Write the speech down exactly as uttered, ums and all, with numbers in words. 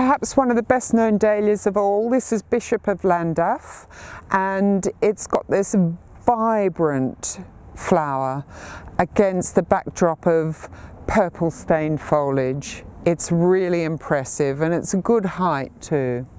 perhaps one of the best known dahlias of all. This is Bishop of Llandaff, and it's got this vibrant flower against the backdrop of purple stained foliage. It's really impressive, and it's a good height too.